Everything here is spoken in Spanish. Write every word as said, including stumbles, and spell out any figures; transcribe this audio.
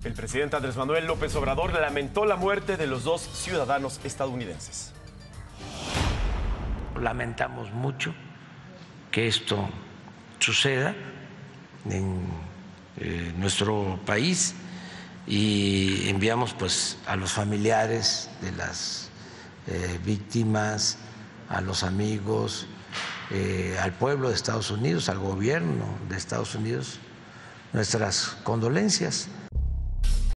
El presidente Andrés Manuel López Obrador lamentó la muerte de los dos ciudadanos estadounidenses. Lamentamos mucho que esto suceda en eh, nuestro país y enviamos pues a los familiares de las eh, víctimas, a los amigos, eh, al pueblo de Estados Unidos, al gobierno de Estados Unidos, nuestras condolencias.